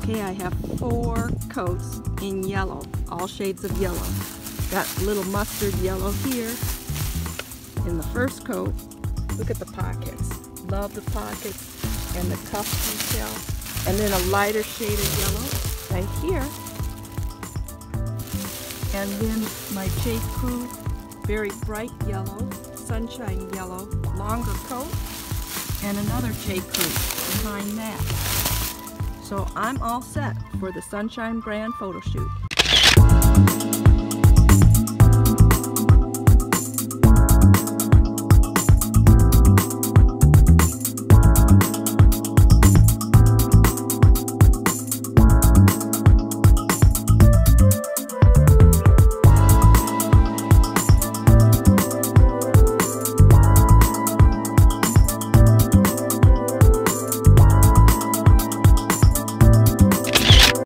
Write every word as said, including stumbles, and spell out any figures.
Okay, I have four coats in yellow, all shades of yellow. Got little mustard yellow here in the first coat. Look at the pockets. Love the pockets and the cuff detail. And then a lighter shade of yellow right here. And then my J. Crew, very bright yellow, sunshine yellow, longer coat. And another J. Crew behind that. So I'm all set for the Sunshine brand photo shoot.